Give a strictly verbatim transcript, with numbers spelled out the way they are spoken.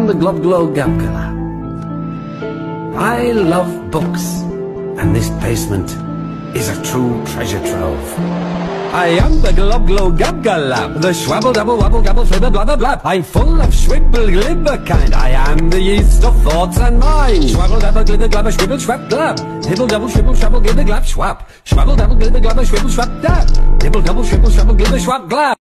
am the Glob Glow Gabgala. I love books, and this basement is a true treasure trove. I am the Glob Glow Gabgalab, the Schwabble Double Wabble Gabble Flibber Blabber Blab. I'm full of schwibble glibber kind. I am the yeast of thoughts and mind. Schwabble Dabble Glibber Glabber Schwibble Schwab Glab. Hibble Double Schwibble Schwabble Glibber Glab Schwab. Schwabble Double Glibber Glabber Schwibble Schwab Dab. Hibble Double Schwibble Schwabble Glibber Schwab Glab.